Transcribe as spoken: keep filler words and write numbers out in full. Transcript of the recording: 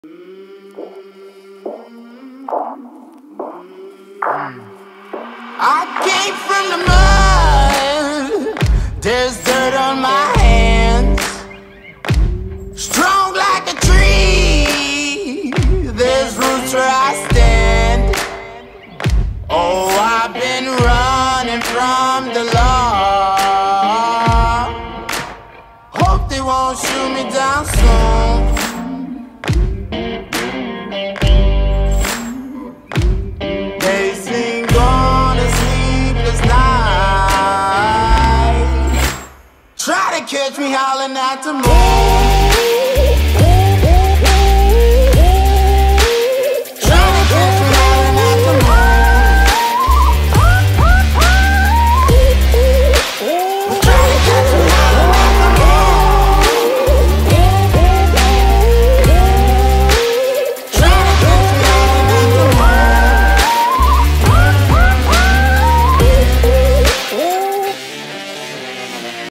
I came from the mud, there's dirt on my hands. Strong like a tree, there's roots where I stand. Oh, I've been running from the law. Hope they won't shoot me down soon. They sing on a sleepless night, try to catch me howling at the moon.